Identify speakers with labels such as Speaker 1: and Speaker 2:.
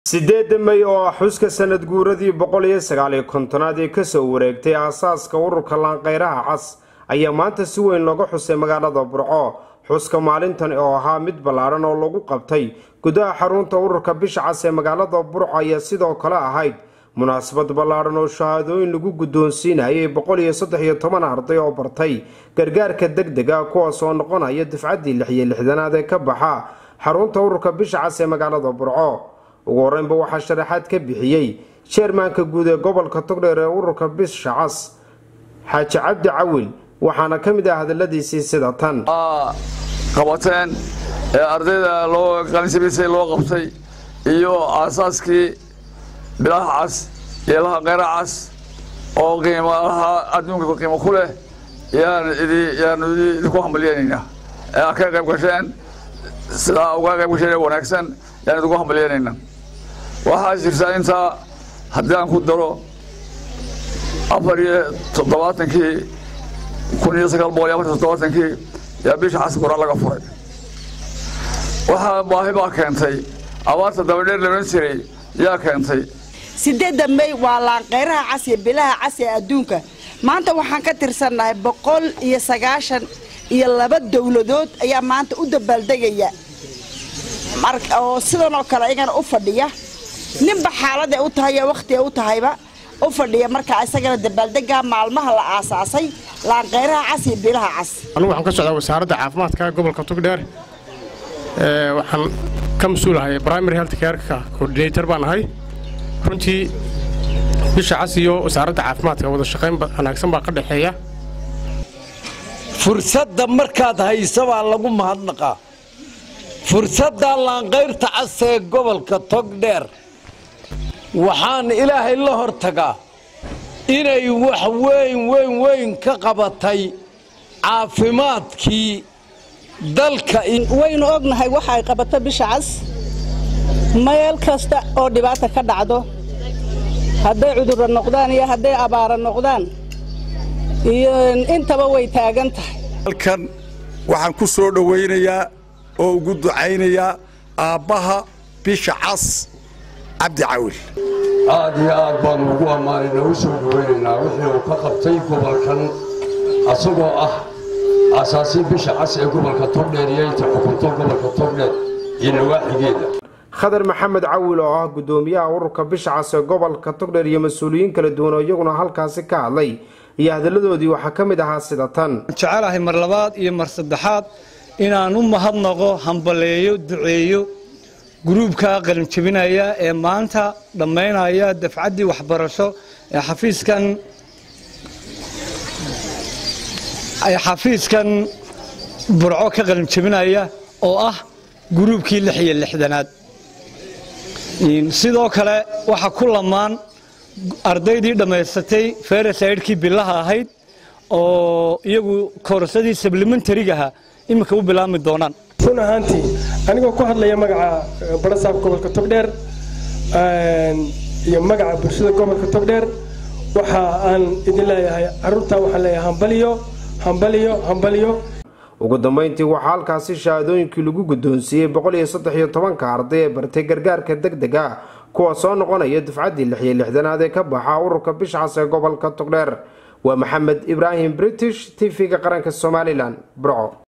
Speaker 1: sideed May oo xuska sanad guuradii 159 ee ka soo wareegtay aasaaska ururka Lanqeyraha Cas ayaa maanta si weyn looga xusay magaalada Burco. xuska maalintan oo ahaa mid ballaaran oo lagu qabtay gudaha xarunta ururka Bisha Cas ee magaalada Burco ayaa sidoo kale ahayd munaasabad ballaaran oo shahaadooyin lagu guddoonsiinayay 113 arday oo bartay gargaarka degdega kuwaas oo noqonaya dafcadii 66aad ee ka baxa xarunta ururka Bisha Cas ee magaalada Burco. ugu horeynba waxa sharaxaad ka bixiyay chairmanka guud ee gobolka Togdheer ee ururka Bisha Cas Xaaji Cabdi Cawil waxaana kamid ah hadaladiisii sida tan
Speaker 2: qabateen ardayda loo qalinjabisay loo qabtay iyo aasaaskii bilaha cas iyo Lanqeyraha Cas oo qiimaha adduunka qiimo ku leh yaan ku hambalyeynayna ka qayb gasheen sida uga qayb gasheen wanaagsan yaan ugu hambalyeynayna waxaa jirta inta haddaan ku daro 74kii 1974kii yaa Bisha Cas Burco laga furay. waxaa baahi baa keentay abaarta dabadheer laga jiray yaa keentay
Speaker 3: 8 May waa Lanqeyraha Cas ee bilaha cas ee adduunka. maanta waxaan ka tirsanahay 192 dawladood ayaa maanta u dabaaldegaya marka oo sidoo kale ayagana u fadhiya ninba xaalad ay u tahay waqti ay u tahayba u fadhiya marka isagana dabaaldega maalmaha la aasaasay Lanqeyraha Cas ee bilaha cas.
Speaker 4: anigu waxaan ka socdaa wasaaradda caafimaadka gobolka Togdheer waxaan ka mas'uulahay primary health care coordinator baan ahay runtii Bisha Cas iyo wasaaradda caafimaadka wada shaqeyn wanaagsan baa ka dhaxeeya
Speaker 5: fursadda markaad hayso baa lagu mahadnaqaa fursadda Lanqeyrta Cas ee gobolka Togdheer waxaan ilaahay la hortagaa inay wax weyn ka qabatay caafimaadkii dalka
Speaker 3: waynu ognahay waxa ay qabato Bisha Cas meel kasta oo dhibaato ka dhacdo hadday cudur noqdaan iyo hadday abaar noqdaan iyo intaba way taagan tahay
Speaker 5: halkan waxaan ku soo dhaweynayaa oo ugu ducaynayaa aabbaha Bisha Cas Cabdi Cawil
Speaker 6: aad iyo aad baan ugu ammaanaynaa u soo dhaweynaynaa wixii uu ka qabtay gobolkan asagoo ah asaasi Bisha Cas ee gobolka Togdheer iyo inta xukunta gobolka Togdheer iyo nawaaxigeeda
Speaker 1: Khadar Maxamed Cawil oo ah gudoomiyaha ururka Bisha Cas ee gobolka Togdheer iyo mas'uuliyiin kala duwan oo iyaguna halkaasi ka hadlay iyo hadaladoodii waxa kamid ahaa sida tan
Speaker 7: jecelahay mar labaad iyo mar saddexaad inaan u mahadnaqo hambaleeyo duceeyo gruubka qalin jabinaya ee maanta dhameynaya dafcadii waxbarasho ee xafiiskan Burco ka qalin jabinaya oo ah gruubkii 66aad sidoo kale waxa ku lamaan ardaydii dhameysatay Fairsaidkii bilaha ahayd oo iyagu koorsadii supplementary-ga imika u bilaami doonaan
Speaker 8: runaantii anigoo ku hadlaya magaca barasaab gobolka Togdheer iyo magaca bulshada gobolka Togdheer waxa aan idin leeyahay arrinta waxaan leeyahay hambaliyo
Speaker 1: ugu dambeyntii waxa halkaasi shahaadooyinkii lagu guddoonsiiyay 113 arday ee bartay gargaarka degdega kuwa soo noqonaya dafcadii 66aad ee ka baxa ururka Bisha Cas ee gobolka Togdheer waa Maxamed Ibrahim British TV-ga qaranka Somaliland Burco.